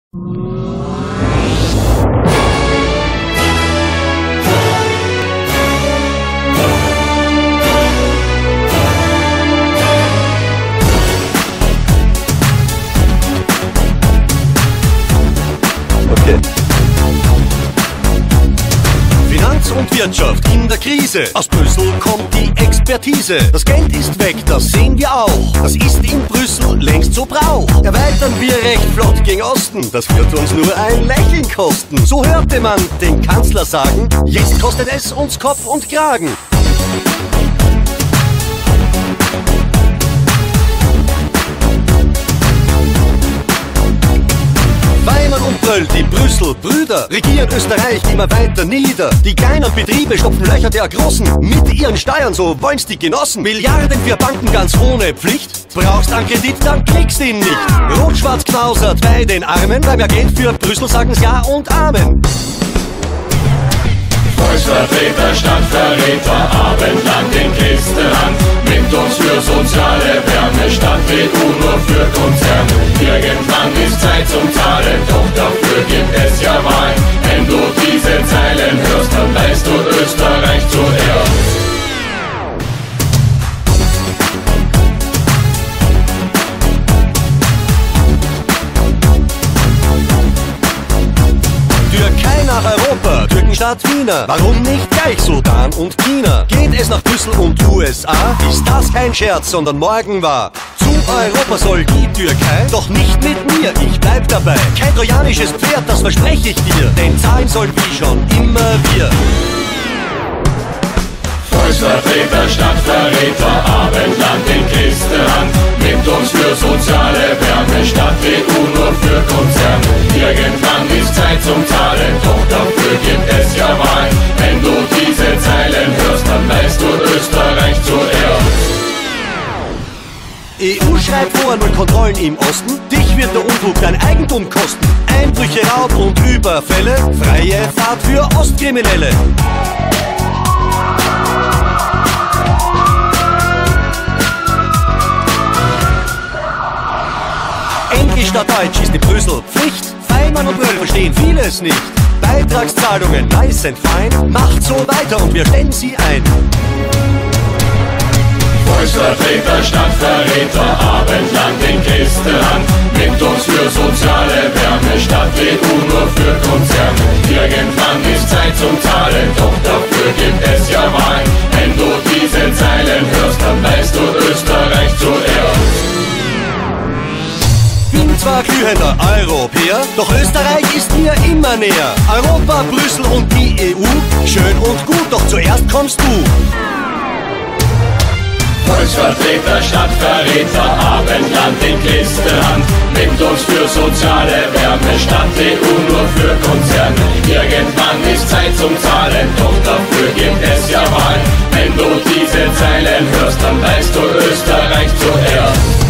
Finanz und Wirtschaft in der Krise. Aus Brüssel kommt die Expertise. Das Geld ist weg, das sehen wir auch. Das ist in Brüssel längst so Brauch. Erweitern wir recht flott gegen Osten. Das wird uns nur ein Lächeln kosten. So hörte man den Kanzler sagen. Jetzt kostet es uns Kopf und Kragen. Weimern und Bröll, die Brüssel-Brüder, regieren Österreich immer weiter nieder. Die kleinen Betriebe stopfen Löcher der Großen. Mit ihren Steuern, so wollen's die Genossen. Milliarden für Banken ganz ohne Pflicht. Brauchst einen Kredit, dann kriegst ihn nicht. Rot-Schwarz knausert bei den Armen. Bei mehr Geld für Brüssel sagen's Ja und Amen. Volksvertreter, Stadtverräter, Abendland in Kiste-Hand. Nimmt uns für soziale Wärme, statt EU nur für Konzerne. Irgendwann ist Zeit zum Zahlen, doch dafür gibt es ja Wahlen. Wenn du diese Zeilen hörst, dann weißt du Österreich zuerst. Türkei nach Europa, Türkenstadt Wiener. Warum nicht gleich Sudan und China? Geht es nach Brüssel und USA? Ist das kein Scherz, sondern morgen wahr. Zu Europa soll die Türkei, doch nicht mit mir, ich bleib dabei. Kein trojanisches Pferd, das verspreche ich dir, denn zahlen sollen wie schon immer wir. Volksvertreter, Stadtverräter, Abendland in Kiste-Hand. Nimmt uns für soziale Wärme, statt EU nur für Konzerne. Irgendwann ist Zeit zum Zahlen, doch dafür gibt es ja Wahlen. Wenn du diese Zeilen hörst, dann weißt du Österreich zuerst. EU schreibt vor, null Kontrollen im Osten. Dich wird der Unfug dein Eigentum kosten. Einbrüche, Raub und Überfälle, freie Fahrt für Ostkriminelle. Englisch statt Deutsch ist in Brüssel Pflicht. Feimann und Bröll verstehen vieles nicht. Beitragszahlungen, nice and fine. Macht so weiter und wir stellen sie ein. Volksvertreter, Stadtverräter, Abendland in Kiste-Hand. Nimmt uns für soziale Wärme, statt EU nur für Konzerne. Irgendwann ist Zeit zum Zahlen, doch dafür gibt es ja Wahlen. Wenn du diese Zeilen hörst, dann weißt du Österreich zuerst. Bin zwar glühender Europäer, doch Österreich ist mir immer näher. Europa, Brüssel und die EU, schön und gut, doch zuerst kommst du. Volksvertreter, Stadtverräter, Abendland in Kiste-Hand. Nimmt uns für soziale Wärme, statt EU nur für Konzerne. Irgendwann ist Zeit zum Zahlen, doch dafür gibt es ja Wahlen. Wenn du diese Zeilen hörst, dann weißt du Österreich zuerst.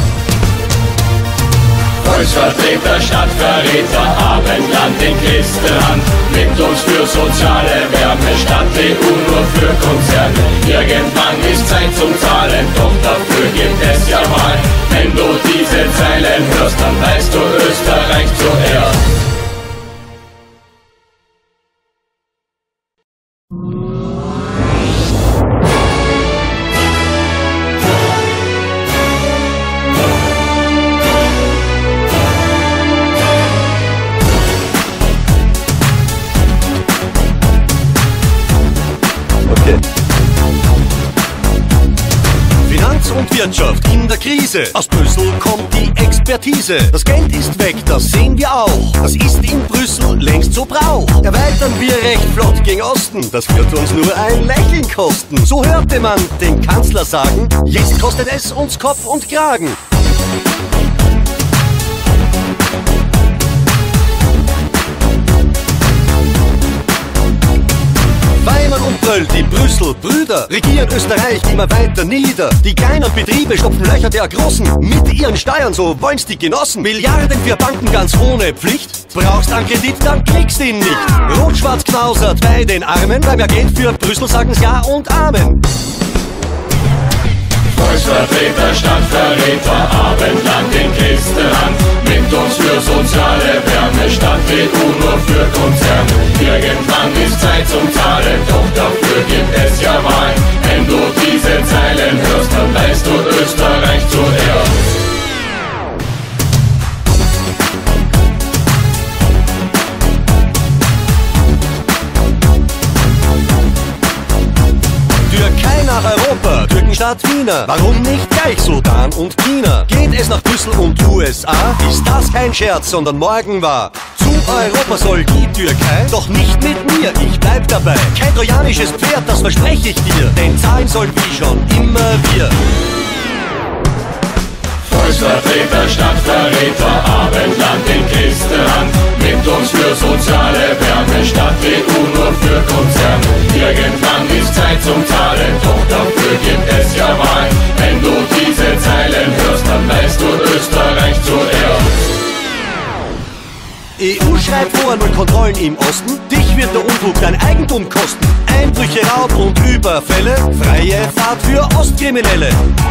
Volksvertreter, Stadtverräter, Abendland in Kiste-Hand. Nimmt uns für soziale Wärme, statt EU nur für Konzerne. Irgendwann ist Zeit zum Zahlen, doch dafür gibt es ja Wahlen. Wenn du diese Zeilen hörst, dann weißt du Österreich zuerst. Finanz und Wirtschaft in der Krise. Aus Brüssel kommt die Expertise. Das Geld ist weg, das sehen wir auch. Das ist in Brüssel längst so Brauch. Erweitern wir recht flott gegen Osten. Das wird uns nur ein Lächeln kosten. So hörte man den Kanzler sagen. Jetzt kostet es uns Kopf und Kragen. Weimern und Bröll, die Brüssel-Brüder, regieren Österreich immer weiter nieder. Die kleinen Betriebe stopfen Löcher der Großen. Mit ihren Steuern, so wollen's die Genossen. Milliarden für Banken ganz ohne Pflicht. Brauchst einen Kredit, dann kriegst ihn nicht. Rot-Schwarz knausert bei den Armen. Bei mehr Geld für Brüssel sagen's Ja und Amen. Volksvertreter, Stadtverräter, Abendland in Kiste-Hand. Nimmt uns für soziale Wärme, EU nur für Konzerne. Irgendwann ist Zeit zum Zahlen, doch dafür gibt es ja Wahlen. Wenn du diese Zeilen hörst, dann weißt du Österreich zuerst. Türkei nach Europa, Türkenstadt Wiener. Warum nicht gleich Sudan und China? Geht es nach Brüssel und USA? Ist das kein Scherz, sondern morgen wahr. Zu Europa soll die Türkei, doch nicht mit mir, ich bleib dabei. Kein trojanisches Pferd, das verspreche ich dir, denn zahlen sollen wie schon immer wir. Volksvertreter, Stadtverräter, Abendland in Christenhand. Mit uns für soziale Wärme, statt EU nur für Konzerne. Irgendwann ist Zeit zum Zahlen, doch dafür gibt es ja Wahlen. Wenn du diese Zeilen hörst, dann weißt du Österreich zuerst. EU schreibt vor, null Kontrollen im Osten. Dich wird der Unfug dein Eigentum kosten. Einbrüche, Raub und Überfälle, freie Fahrt für Ostkriminelle.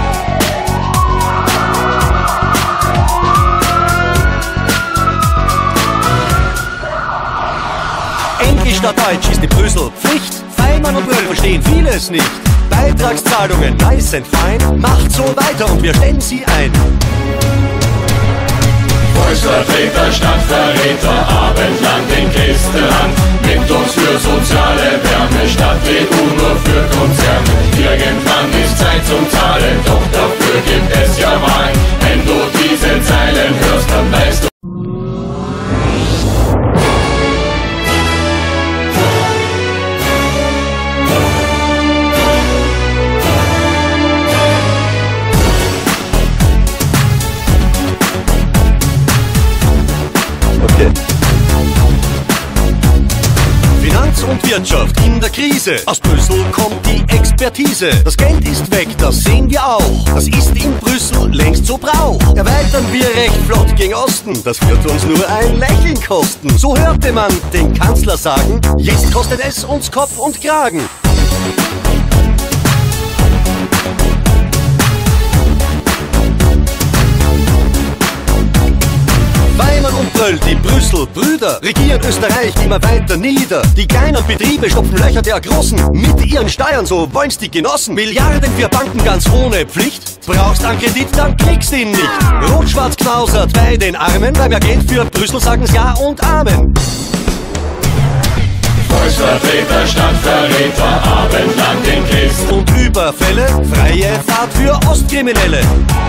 Endlich statt Deutsch ist in Brüssel Pflicht. Feimann und Brüll verstehen vieles nicht. Beitragszahlungen, nice and fine. Macht so weiter und wir stellen sie ein. Volksvertreter, Stadtverräter, Abendland in Christenhand. Mit uns für soziale Wärme, statt EU nur für Konzerne. Irgendwann ist Zeit zum Zahlen, doch dafür gibt es ja Wahlen. Wenn du diese Zeilen hörst, dann weißt du. Finanz und Wirtschaft in der Krise. Aus Brüssel kommt die Expertise. Das Geld ist weg, das sehen wir auch. Das ist in Brüssel längst so Brauch. Erweitern wir recht flott gegen Osten. Das wird uns nur ein Lächeln kosten. So hörte man den Kanzler sagen. Jetzt kostet es uns Kopf und Kragen. Weimann und Bröll, die Brüssel-Brüder, regieren Österreich immer weiter nieder. Die kleinen Betriebe stopfen Löcher der Großen. Mit ihren Steuern, so wollen's die Genossen. Milliarden für Banken ganz ohne Pflicht. Brauchst einen Kredit, dann kriegst ihn nicht. Rot-Schwarz knausert bei den Armen. Bei mehr Geld für Brüssel sagen's Ja und Amen. Volksvertreter, Stadtverräter, Abendland in Christen. Und Überfälle, freie Fahrt für Ostkriminelle.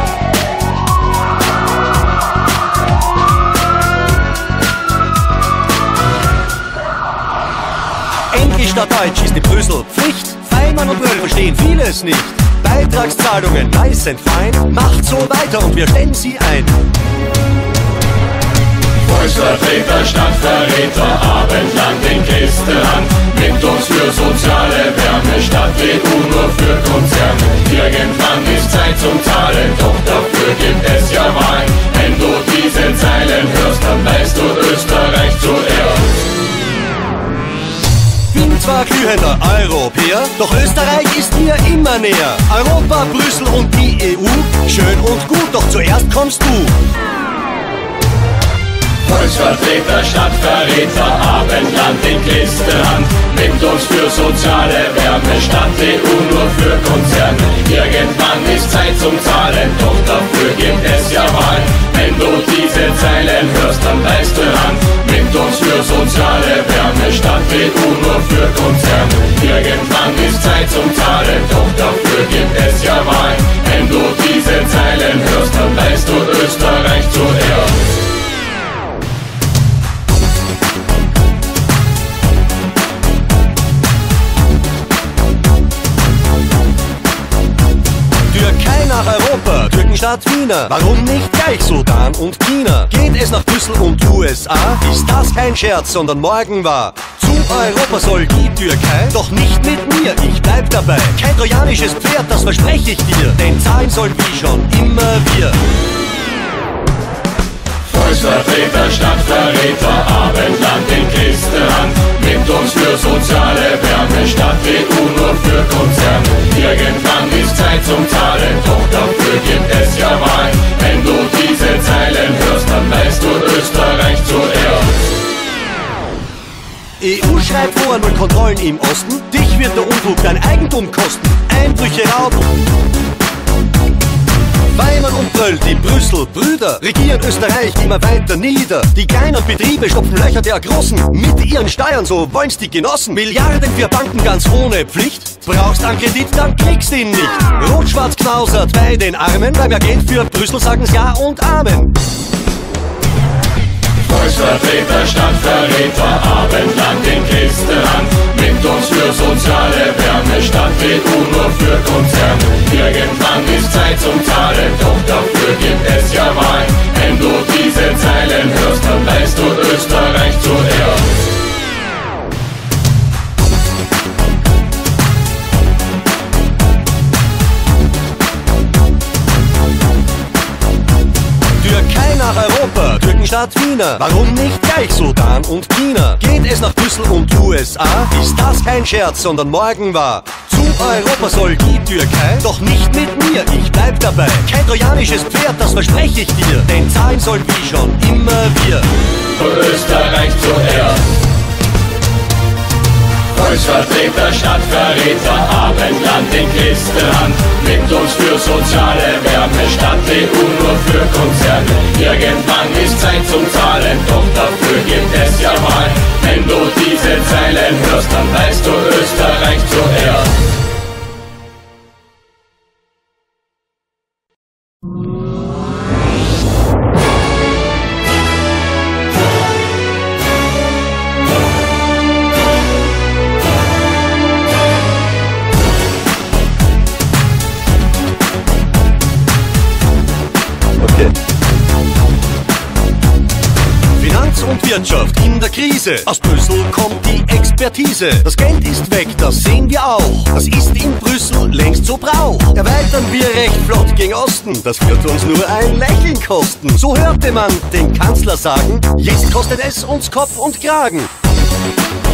Endlich statt Deutsch ist in Brüssel Pflicht. Feimann und Brüll verstehen vieles nicht. Beitragszahlungen, nice and fine. Macht so weiter und wir stellen sie ein. Volksvertreter, Stadtverräter, Abendland in Christenhand. Mit uns für soziale Wärme, statt EU nur für Konzerne. Irgendwann ist Zeit zum Zahlen, doch dafür gibt es ja Wahlen. Wenn du diese Zeilen hörst, dann weißt du Österreich zuerst. Bin zwar glühender Europäer, doch Österreich ist mir immer näher. Europa, Brüssel und die EU, schön und gut, doch zuerst kommst du. Volksvertreter, Stadtverräter, Abendland in Christenhand. Mit uns für soziale Wärme, statt EU nur für Konzerne. Irgendwann ist Zeit zum Zahlen, doch dafür gibt es ja Wahlen. Wenn du diese Zeilen hörst, dann weißt du an. Mit uns für soziale Wärme, statt EU nur für Konzerne. Irgendwann ist Zeit zum Zahlen, doch dafür gibt es ja Wahlen. Wenn du diese Zeilen hörst, dann weißt du Österreich zuerst. Türkei nach Europa, Türkenstadt Wiener. Warum nicht gleich Sudan und China? Geht es nach Brüssel und USA? Ist das kein Scherz, sondern morgen wahr. Zu Europa soll die Türkei, doch nicht mit mir, ich bleib dabei. Kein trojanisches Pferd, das verspreche ich dir, denn zahlen sollen wie schon immer wir. Volksvertreter, Stadtverräter, Abendland in Christenhand. Mit uns für soziale Wärme, statt EU nur für Konzerne. Irgendwann ist Zeit zum Zahlen, doch dafür gibt es ja Wahlen. Wenn du diese Zeilen hörst, dann weißt du Österreich zuerst. EU schreibt vor, null Kontrollen im Osten. Dich wird der Unfug dein Eigentum kosten. Einbrüche rauben. Weimern und brüllt, die Brüssel-Brüder regieren Österreich immer weiter nieder. Die kleinen Betriebe stopfen Löcher der Großen mit ihren Steuern, so wollen's die Genossen. Milliarden für Banken ganz ohne Pflicht. Brauchst einen Kredit, dann kriegst ihn nicht. Rot-Schwarz knausert bei den Armen, weil mehr Geld für Brüssel sagen's Ja und Amen. Volksvertreter, Stadtverräter, Abendland in Kiste-Hand. Mit uns für soziale Wärme, statt EU nur für Konzerne. Irgendwann ist Zeit zum Zahlen, doch dafür gibt es ja Wahlen. Wenn du diese Zeilen hörst, dann weißt du Österreich zuerst. Türkei nach Europa, Türkenstadt Wiener. Warum nicht gleich Sudan und China? Geht es nach Brüssel und USA? Ist das kein Scherz, sondern morgen wahr. Zu Europa soll die Türkei, doch nicht mit mir, ich bleib dabei. Kein trojanisches Pferd, das verspreche ich dir, denn zahlen sollen wie schon immer wir. Für Österreich zuerst. Volksvertreter, Stadtverräter, Abendland in Kiste-Hand. Mit uns für soziale Wärme, statt EU nur für Konzerne. Irgendwann ist Zeit zum Zahlen, doch dafür gibt es ja Wahlen. Wenn du diese Zeilen hörst, dann weißt du Österreich zuerst. Finanz und Wirtschaft in der Krise. Aus Brüssel kommt die Expertise. Das Geld ist weg, das sehen wir auch. Das ist in Brüssel längst so Brauch. Erweitern wir recht flott gegen Osten. Das wird uns nur ein Lächeln kosten. So hörte man den Kanzler sagen. Jetzt kostet es uns Kopf und Kragen.